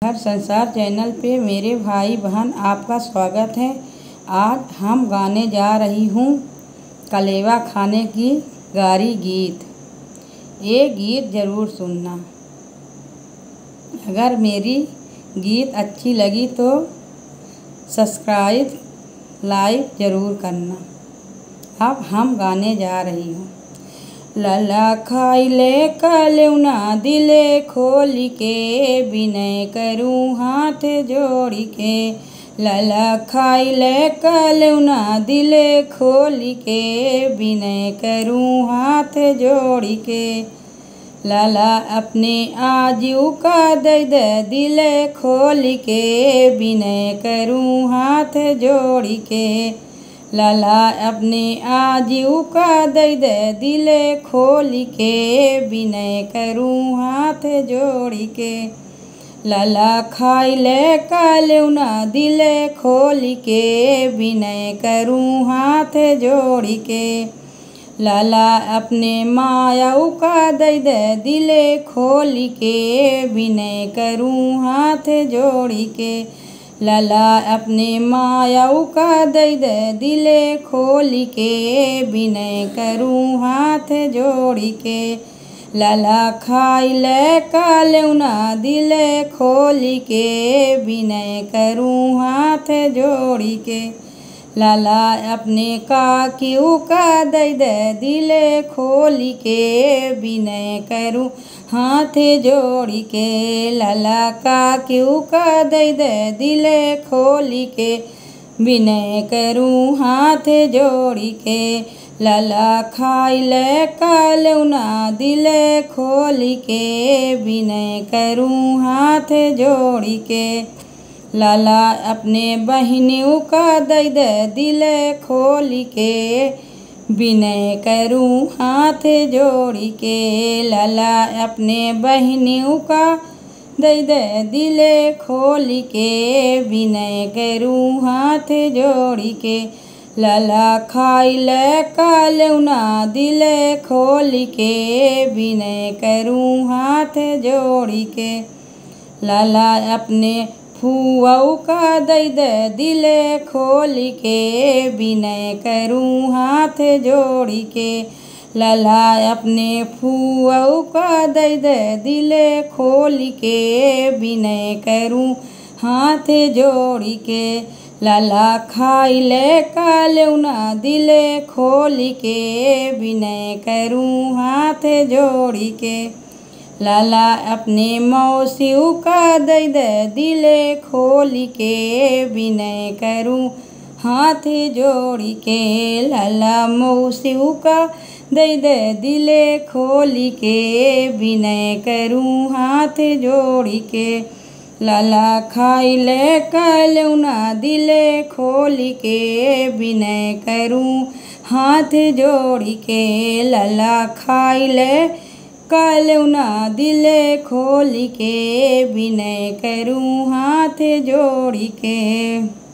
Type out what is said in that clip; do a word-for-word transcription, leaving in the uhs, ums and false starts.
घर संसार चैनल पे मेरे भाई बहन आपका स्वागत है। आज हम गाने जा रही हूँ कलेवा खाने की गारी गीत। ये गीत ज़रूर सुनना। अगर मेरी गीत अच्छी लगी तो सब्सक्राइब लाइक ज़रूर करना। अब हम गाने जा रही हूँ। लला खाइले कलेउना दिले खोल के, विनय करूँ हाथ जोड़ के। लला खाइले कलेउना दिले खोल के, विनय करूँ हाथ जोड़ के। लाला अपने आजू का दे दे दिले खोल के, विनय करूँ हाथ जोड़ के। लाला अपने आजू का दे दे दिले खोल के, विनय करूँ हाथ जोड़ के। लाला खाइले कलेउना दिले खोल के, विनय करूँ हाथ जोड़ के। लाला अपने मायाऊ का दे दे दिले खोल के, विनय करूँ हाथ जोड़ के। लाला अपने मायाऊ का दे दे दिले खोल के, विनय करूँ हाथ जोड़ के। लाला खाइले कलेउना दिले खोल के, विनय करूँ हाथ जोड़ के। लाला अपने काकिऊ का दे दे दिले खोल के, विनय करूँ हाथ जोड़ के। लाला काकिऊ का दे दे दिले खोल के, विनय करूँ हाथ जोड़ के। लाला खाइले कलेउना दिले खोल के, विनय करूँ हाथ जोड़ के। लाला अपने बहिनियों का दे दे दिले खोल के, विनय करूँ हाथ जोड़ के। लाला अपने बहिनियों का दे दे दिले खोल के, विनय करूँ हाथ जोड़ के। लाला खाइले कलेउना दिले खोल के, विनय करूँ हाथ जोड़ के। लाला अपने फुआऊ का दे दे दिले खोल के, विनय करूँ हाथ जोड़ के। लाला अपने फुआऊ का दे दे दिले खोल के, विनय करूँ हाथ जोड़ के। लाला खाइले कलेउना दिले खोल के, विनय करूँ हाथ जोड़ के। लाला अपने मौसियों का दे दे दिले खोल के, विनय करूँ हाथ जोड़ के। लाला मौसियों का दे दे दिले खोल के, विनय करूँ हाथ जोड़ के। लाला खाइले कलेउना दिले खोल के, विनय करूँ हाथ जोड़ के। लाला खाइले कलेउना दिले खोल के, विनय करूँ हाथ जोड़ के।